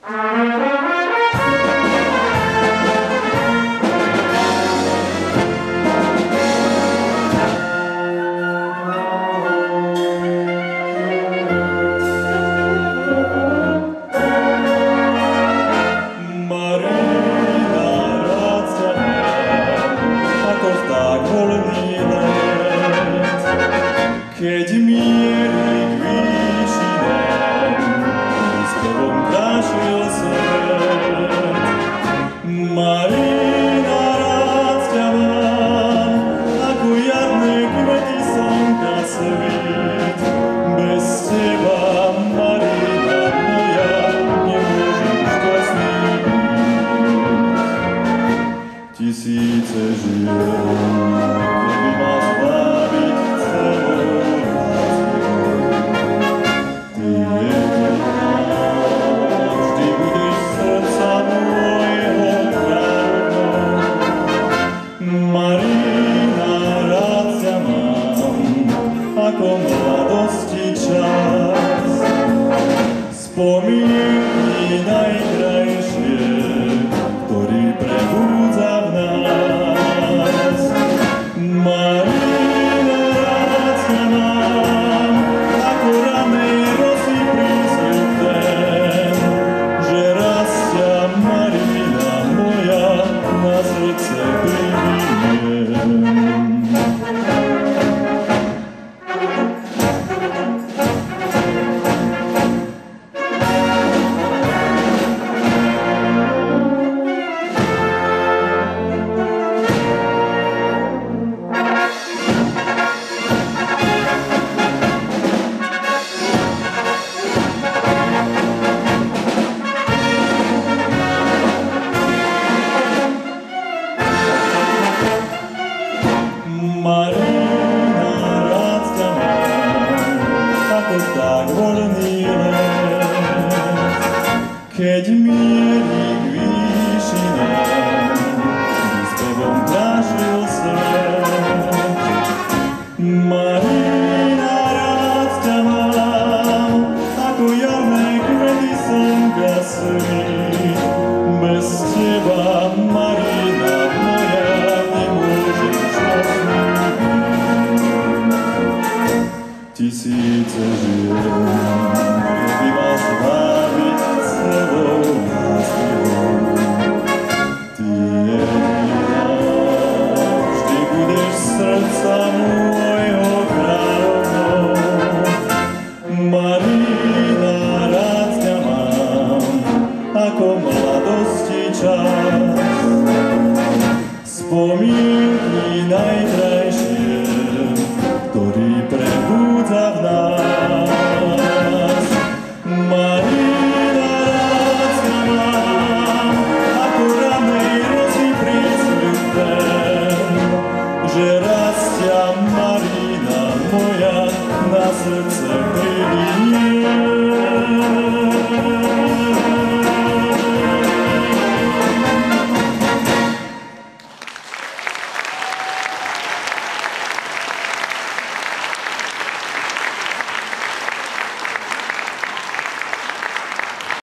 Keď mierí k výšinám, s tebou kráčil svet. Marina, rád ťa mám, ako jarné kvety slnka svít. Bez teba, Marina moja, nemôžem šťastný byť. Tisíce žien, keby ma zbaviť celou. Marina, rád ťa mám, ako mladosti čas. Spomienky najkrajšie, ktorý prebúdza v nás. Marina, rád ťa mám, ako ranej rosy prísľubem, že raz ťa, Marina moja, na srdce priviniem. Marina, rád ťa mám, ako tak voľný let. Keď mierí k výšinám, s tebou kráčil svet. Marina, rád ťa mám, ako jarné kvety slnka svít. Bez teba, Marina moja, nemôžem šťastný. Tisíce žien, keby ma zbaviť celou láskou. Ty jediná, vždy budeš srdca môjho kráľovnou. Marina, rád ťa mám, ako mladosti čas. Spomienky najkrajšie,